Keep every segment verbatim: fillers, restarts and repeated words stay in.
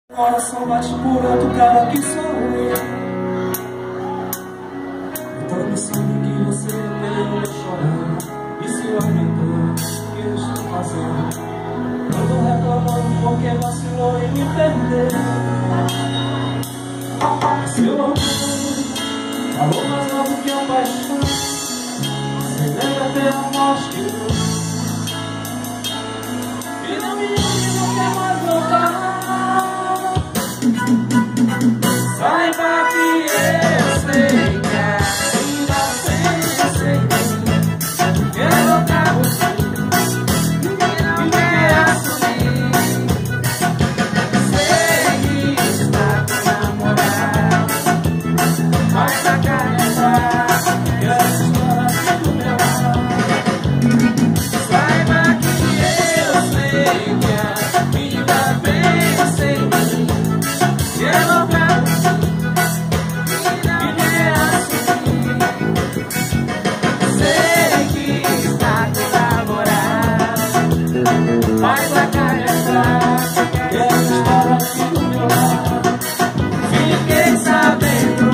Coração bate por outro cara que sou eu. Eu tô pensando que você veio chorando e se lamentando. O que eu estou fazendo? Ando reclamando porque vacilou e me perdeu. Seu orgulho falou mais alto que a paixão. Você lembra até a morte que eu. E não me ame, não quer mais voltar. Saiba que eu sei que ainda pensa em mim. Quero pra você e não quer assumir. Sei que está com namorado, mas a cara é fraca. Quero estar aqui do meu lado. Saiba que eu sei que ainda pensa em mim. Quero pra mas a cara é fraca, quero estar aqui do meu lado. Fiquei sabendo.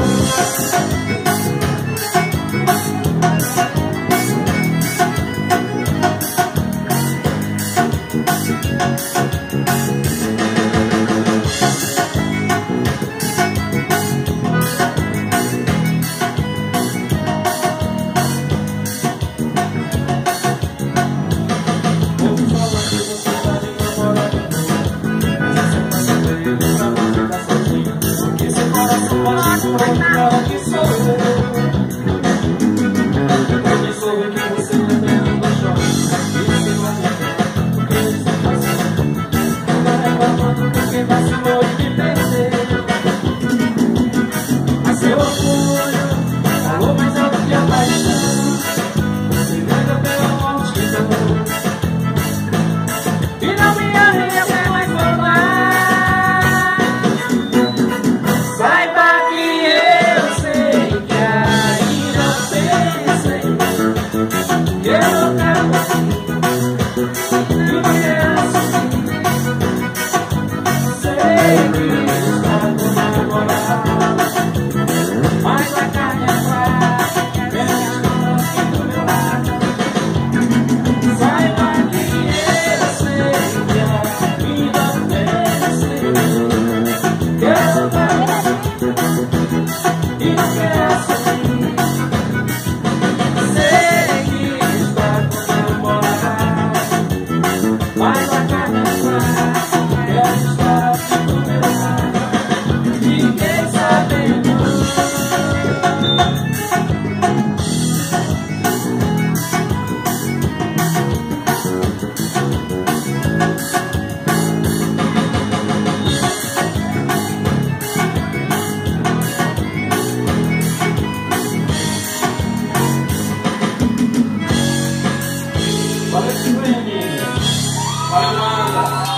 Valeu, Amanda.